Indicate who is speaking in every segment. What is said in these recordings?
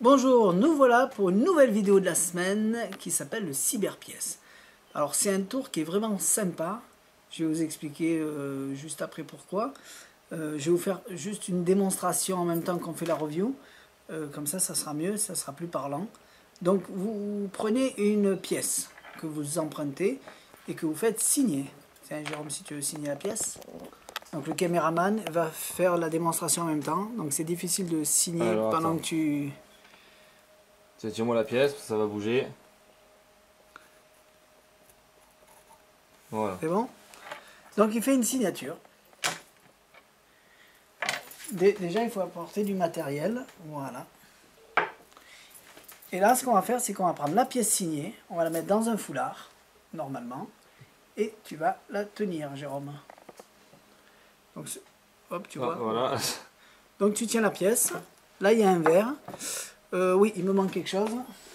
Speaker 1: Bonjour, nous voilà pour une nouvelle vidéo de la semaine qui s'appelle le Cyberpièce. Alors c'est un tour qui est vraiment sympa, je vais vous expliquer juste après pourquoi. Je vais vous faire juste une démonstration en même temps qu'on fait la review, comme ça sera mieux, ça sera plus parlant. Donc vous prenez une pièce que vous empruntez et que vous faites signer. Tiens Jérôme, si tu veux signer la pièce. Donc le caméraman va faire la démonstration en même temps, donc c'est difficile de signer. Alors, pendant que tu...
Speaker 2: Tire-moi la pièce, ça va bouger. Voilà.
Speaker 1: C'est bon? Donc il fait une signature. Déjà il faut apporter du matériel. Voilà. Et là ce qu'on va faire, c'est qu'on va prendre la pièce signée, on va la mettre dans un foulard, normalement, et tu vas la tenir, Jérôme. Donc hop, tu vois.
Speaker 2: Voilà.
Speaker 1: Donc tu tiens la pièce. Là il y a un verre. Oui, il me manque quelque chose.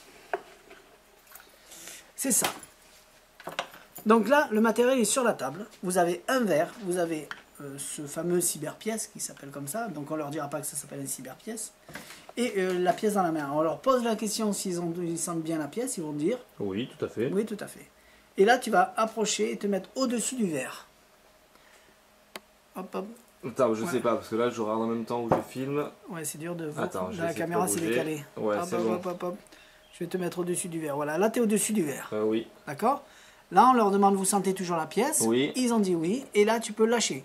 Speaker 1: C'est ça. Donc là, le matériel est sur la table. Vous avez un verre, vous avez ce fameux cyberpièce qui s'appelle comme ça. Donc on leur dira pas que ça s'appelle une cyberpièce. Et la pièce dans la main. On leur pose la question ils sentent bien la pièce, ils vont dire
Speaker 2: oui, tout à fait.
Speaker 1: Oui, tout à fait. Et là, tu vas approcher et te mettre au-dessus du verre. Hop, hop.
Speaker 2: Attends, je sais pas, parce que là je regarde en même temps où je filme.
Speaker 1: Ouais, c'est dur de voir.
Speaker 2: Attends,
Speaker 1: la caméra c'est décalé.
Speaker 2: Ouais, c'est bon.
Speaker 1: Hop, hop, hop. Je vais te mettre au-dessus du verre. Voilà, là tu es au-dessus du verre.
Speaker 2: Oui.
Speaker 1: D'accord? Là on leur demande, vous sentez toujours la pièce?
Speaker 2: Oui.
Speaker 1: Ils ont dit oui. Et là tu peux lâcher.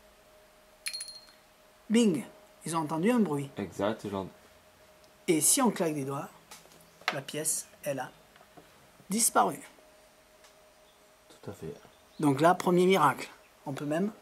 Speaker 1: Bing! Ils ont entendu un bruit.
Speaker 2: Exact, genre.
Speaker 1: Et si on claque des doigts, la pièce, elle a disparu.
Speaker 2: Tout à fait.
Speaker 1: Donc là, premier miracle. On peut même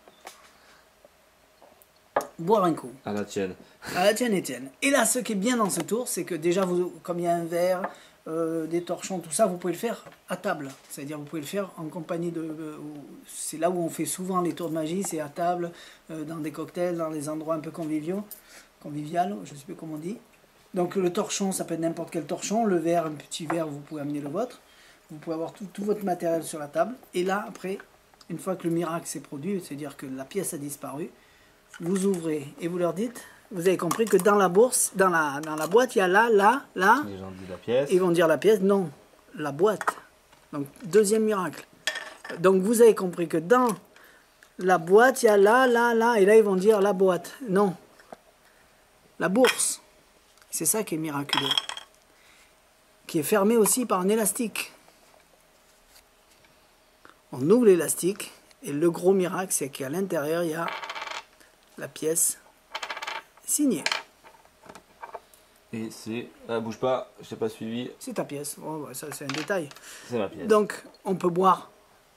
Speaker 1: boire un coup.
Speaker 2: À la tienne.
Speaker 1: À la tienne, Étienne. Et là, ce qui est bien dans ce tour, c'est que déjà, comme il y a un verre, des torchons, tout ça, vous pouvez le faire à table. C'est-à-dire, vous pouvez le faire en compagnie de... c'est là où on fait souvent les tours de magie, c'est à table, dans des cocktails, dans des endroits un peu convivial, je ne sais plus comment on dit. Donc le torchon, ça peut être n'importe quel torchon. Le verre, un petit verre, vous pouvez amener le vôtre. Vous pouvez avoir tout votre matériel sur la table. Et là, après, une fois que le miracle s'est produit, c'est-à-dire que la pièce a disparu, vous ouvrez et vous leur dites, vous avez compris que dans la bourse, dans la boîte, il y a là.
Speaker 2: Les gens disent la pièce.
Speaker 1: Ils vont dire la pièce, non, la boîte. Donc, deuxième miracle. Donc, vous avez compris que dans la boîte, il y a là, et là, ils vont dire la boîte. Non, la bourse. C'est ça qui est miraculeux. Qui est fermé aussi par un élastique. On ouvre l'élastique, et le gros miracle, c'est qu'à l'intérieur, il y a la pièce signée.
Speaker 2: Et c'est... Ah, bouge pas, je t'ai pas suivi.
Speaker 1: C'est ta pièce, oh, ça c'est un détail.
Speaker 2: C'est ma pièce.
Speaker 1: Donc, on peut boire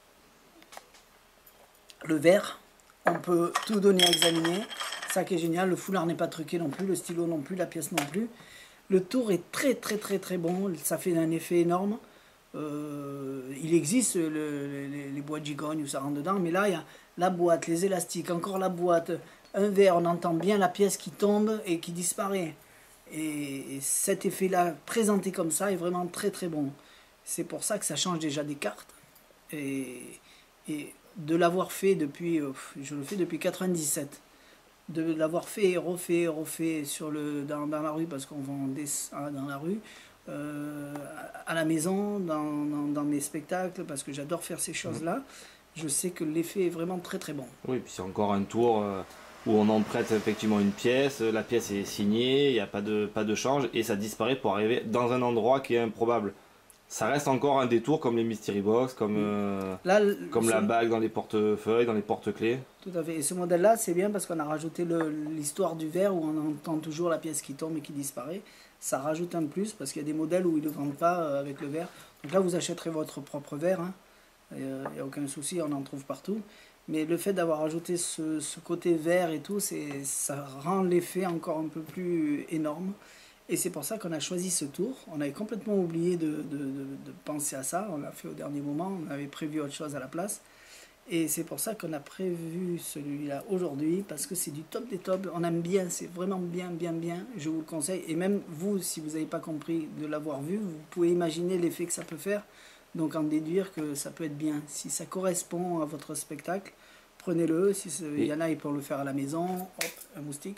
Speaker 1: le verre, on peut tout donner à examiner. Ça qui est génial, le foulard n'est pas truqué non plus, le stylo non plus, la pièce non plus. Le tour est très bon, ça fait un effet énorme. Il existe les boîtes gigognes où ça rentre dedans, mais là il y a la boîte, les élastiques, encore la boîte, un verre, on entend bien la pièce qui tombe et qui disparaît. Et cet effet-là, présenté comme ça, est vraiment très bon. C'est pour ça que ça change déjà des cartes. Et de l'avoir fait depuis, je le fais depuis 97. De l'avoir fait et refait dans la rue, parce qu'on vend dans la rue, à la maison, dans mes spectacles, parce que j'adore faire ces choses-là. Je sais que l'effet est vraiment très bon.
Speaker 2: Oui, puis c'est encore un tour où on emprunte effectivement une pièce, la pièce est signée, il n'y a pas de change, et ça disparaît pour arriver dans un endroit qui est improbable. Ça reste encore un détour comme les mystery box, comme la bague dans les portefeuilles, dans les porte-clés.
Speaker 1: Tout à fait. Et ce modèle-là, c'est bien parce qu'on a rajouté l'histoire du verre où on entend toujours la pièce qui tombe et qui disparaît. Ça rajoute un plus parce qu'il y a des modèles où ils ne le vendent pas avec le verre. Donc là, vous achèterez votre propre verre. Hein. Il n'y a aucun souci, on en trouve partout. Mais le fait d'avoir ajouté ce côté vert et tout, ça rend l'effet encore un peu plus énorme. Et c'est pour ça qu'on a choisi ce tour. On avait complètement oublié de penser à ça. On l'a fait au dernier moment. On avait prévu autre chose à la place. Et c'est pour ça qu'on a prévu celui-là aujourd'hui. Parce que c'est du top des tops. On aime bien. C'est vraiment bien. Je vous le conseille. Et même vous, si vous n'avez pas compris de l'avoir vu, vous pouvez imaginer l'effet que ça peut faire. Donc en déduire que ça peut être bien. Si ça correspond à votre spectacle, prenez-le. Si il y en a, ils peuvent le faire à la maison. Hop, un moustique.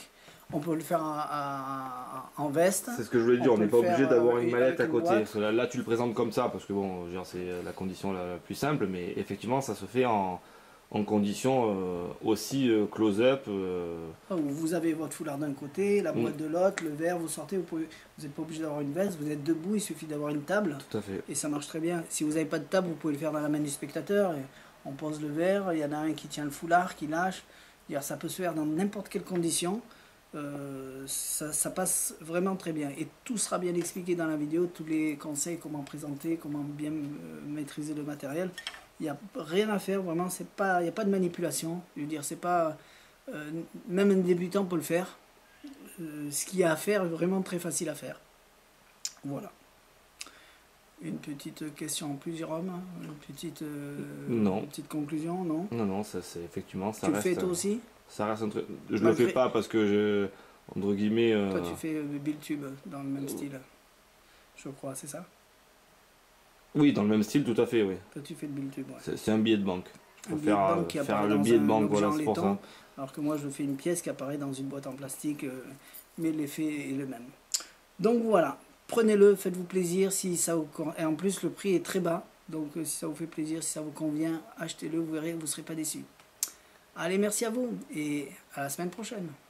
Speaker 1: On peut le faire en veste.
Speaker 2: C'est ce que je voulais dire, on n'est pas obligé d'avoir une mallette à
Speaker 1: une
Speaker 2: côté.
Speaker 1: boîte.
Speaker 2: Parce que là, tu le présentes comme ça, parce que bon, je veux dire, c'est la condition la plus simple, mais effectivement, ça se fait en condition aussi close-up.
Speaker 1: Vous avez votre foulard d'un côté, la boîte de l'autre, le verre, vous sortez, vous n'êtes pas obligé d'avoir une veste, vous êtes debout, il suffit d'avoir une table.
Speaker 2: Tout à fait.
Speaker 1: Et ça marche très bien. Si vous n'avez pas de table, vous pouvez le faire dans la main du spectateur. Et on pose le verre, il y en a un qui tient le foulard, qui lâche. Ça peut se faire dans n'importe quelle condition. Ça passe vraiment très bien. Et tout sera bien expliqué dans la vidéo, tous les conseils, comment présenter, comment bien maîtriser le matériel. Il n'y a rien à faire, vraiment, il n'y a pas de manipulation. Je veux dire, c'est pas... même un débutant peut le faire. Ce qu'il y a à faire est vraiment très facile à faire. Voilà. Une petite question en plus, Jérôme? Une petite conclusion, non?
Speaker 2: Non, ça c'est effectivement, ça
Speaker 1: tu
Speaker 2: reste...
Speaker 1: Tu le fais toi aussi?
Speaker 2: Ça reste un truc... Je le fais pas parce que entre guillemets...
Speaker 1: Toi tu fais Biltube dans le même style, je crois, c'est ça?
Speaker 2: Oui, dans le même style, tout à fait, oui.
Speaker 1: Toi tu fais le Biltube, ouais.
Speaker 2: C'est un billet de banque.
Speaker 1: Un billet de banque qui apparaît dans
Speaker 2: billet de banque,
Speaker 1: un objet
Speaker 2: voilà,
Speaker 1: en
Speaker 2: c'est pour ça.
Speaker 1: laiton, alors que moi je fais une pièce qui apparaît dans une boîte en plastique, mais l'effet est le même. Donc voilà, prenez-le, faites-vous plaisir, si ça vous... et en plus le prix est très bas, donc si ça vous fait plaisir, si ça vous convient, achetez-le, vous verrez, vous ne serez pas déçus. Allez, merci à vous, et à la semaine prochaine.